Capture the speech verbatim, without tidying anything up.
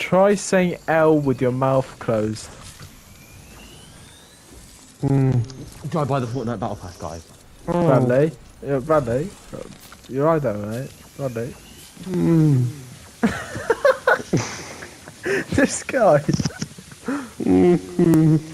Try saying L with your mouth closed. Mm. Drive by the Fortnite Battle Pass, guys. Oh. Bradley. Yeah, Bradley. You're right there, mate. Bradley. Mm. This guy. Mm-hmm.